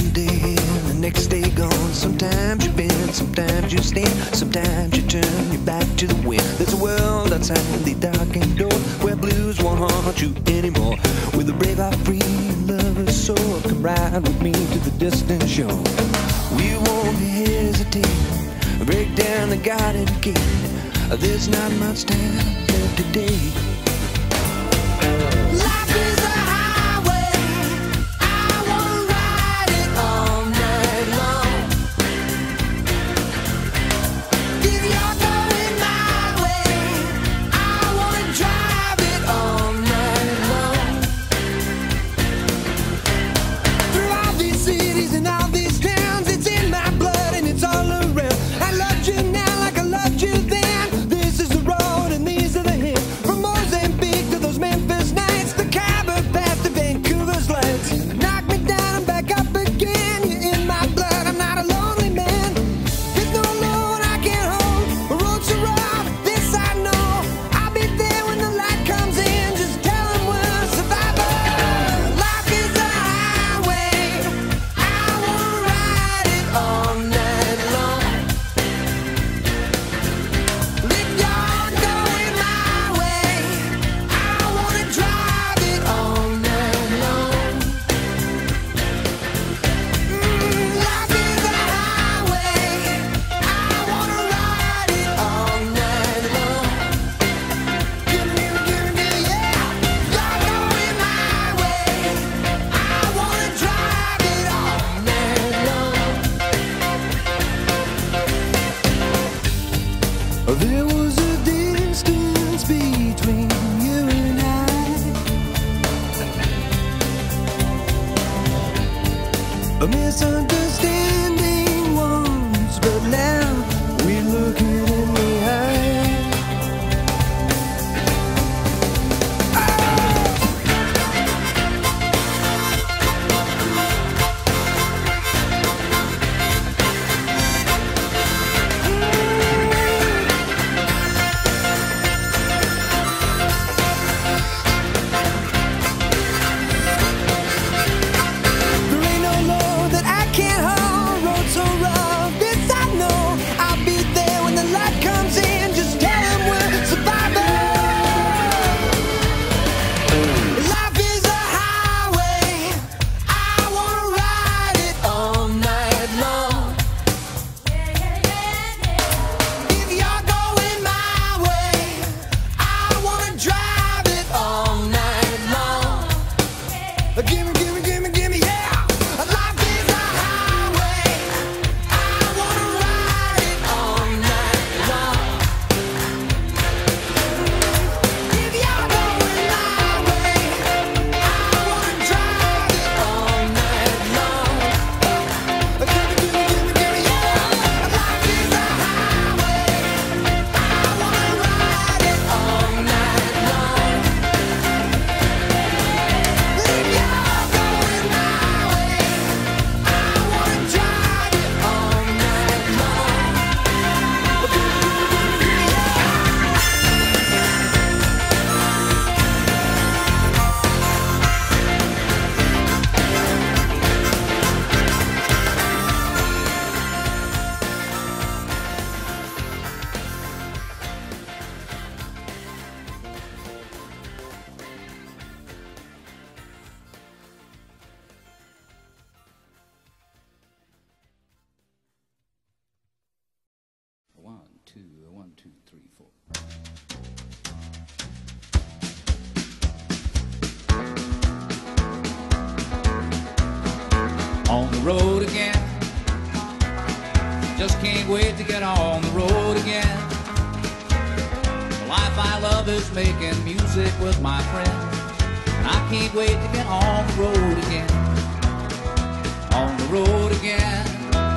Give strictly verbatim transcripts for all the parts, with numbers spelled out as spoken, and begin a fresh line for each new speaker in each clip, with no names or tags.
one day and the next day gone. Sometimes you bend, sometimes you stand, sometimes you turn your back to the wind. There's a world outside the darkened door where blues won't haunt you anymore. With a brave heart, free lover's soul, come ride with me to the distant shore. We won't hesitate, break down the garden gate. There's not much time left today. Life is a highway, I wanna ride it all night long. If you're going my way, I wanna drive it all night long. Through all these cities and all these towns, it's in my blood and it's all around. I loved you now like I loved you then. There was a distance between you and I, a misunderstanding once, but now we're looking in the eye. Gimme, gimme, gimme, gimme, yeah! Life is a highway, I wanna ride it all night long. If you're going my way, I wanna drive it all night long. Gimme, gimme, gimme, gimme, yeah! Life is a highway, I wanna ride it all night long. If you're
One, two, one, two, three, four. On the road again, just can't wait to get on the road again. The life I love is making music with my friends, and I can't wait to get on the road again. On the road again,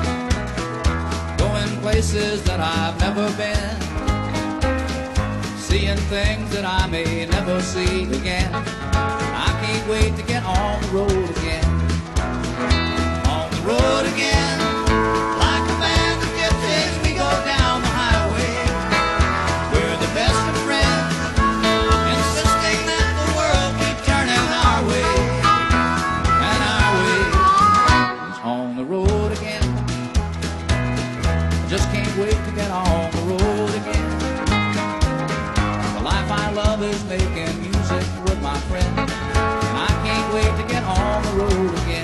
places that I've never been, seeing things that I may never see again. I can't wait to get on the road again. On the road again, like a band of gypsies, we go down the highway. We're the best of friends, insisting that the world keep turning our way, and our way is on Just can't wait to get on the road again. The life I love is making music with my friend, and I can't wait to get on the road again.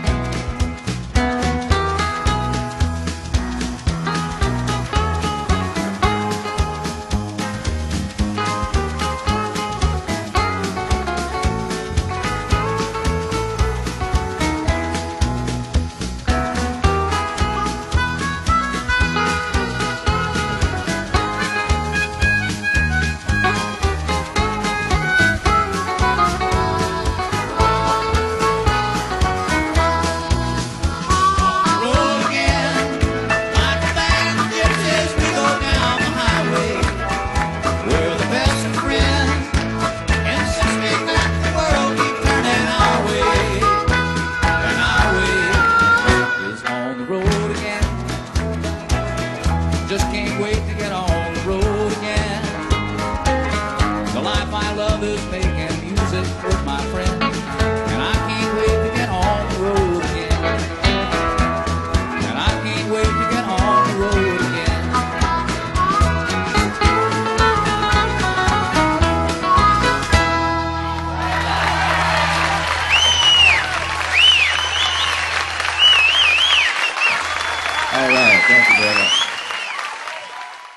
Just can't wait to get on the road again. The life I love is making music with my friend, and I can't wait to get on the road again. And I can't wait to get on the road again. All right, thank you very much.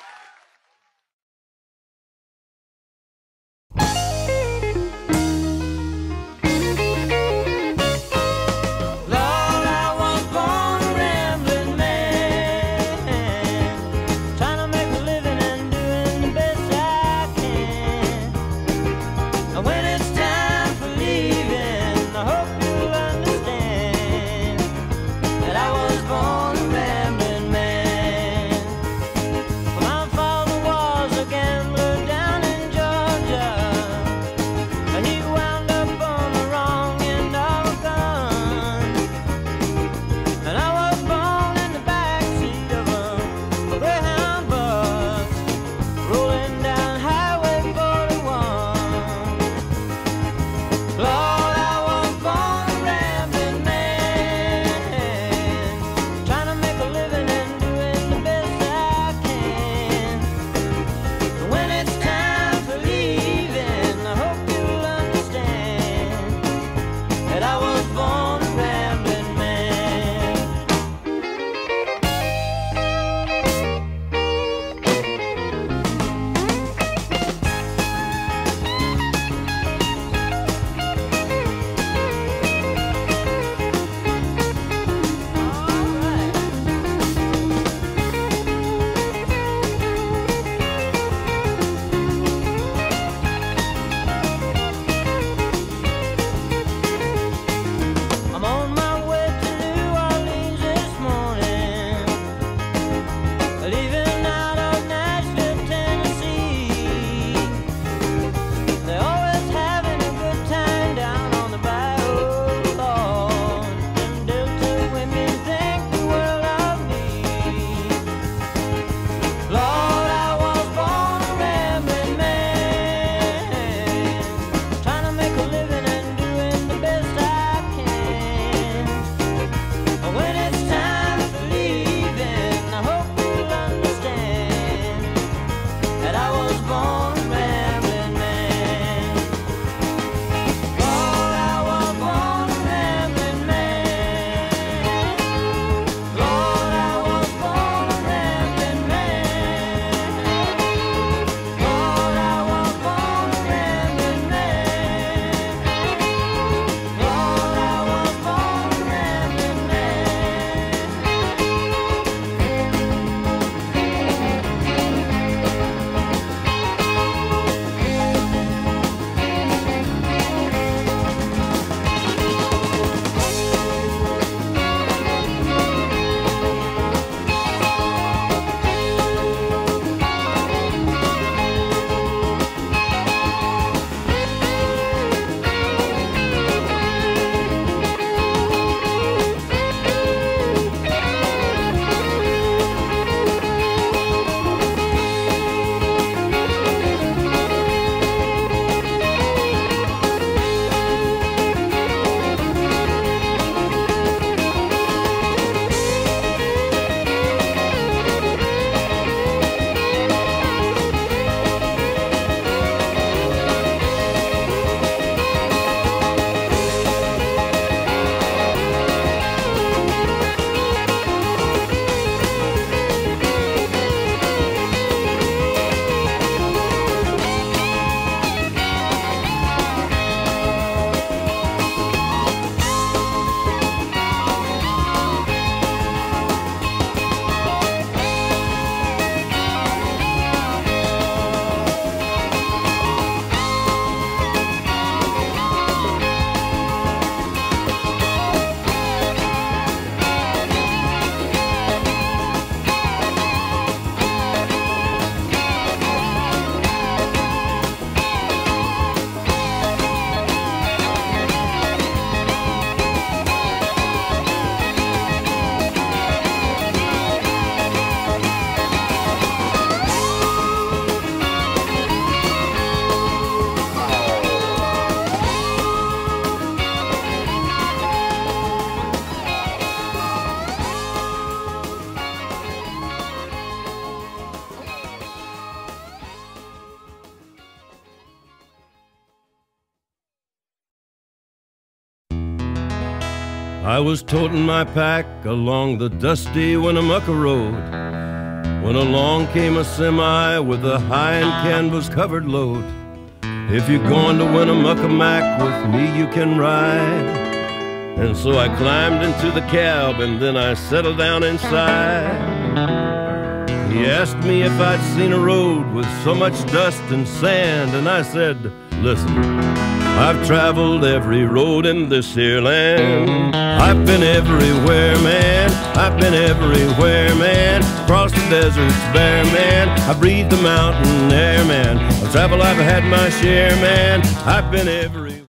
I was toting my pack along the dusty Winnemucca road when along came a semi with a high and canvas covered load. If you're going to Winnemucca Mac with me, you can ride. And so I climbed into the cab and then I settled down inside. He asked me if I'd seen a road with so much dust and sand, and I said, listen, I've traveled every road in this here land. I've been everywhere, man. I've been everywhere, man. Across the deserts bare, man. I breathed the mountain air, man. Of travel I've had my share, man. I've been everywhere.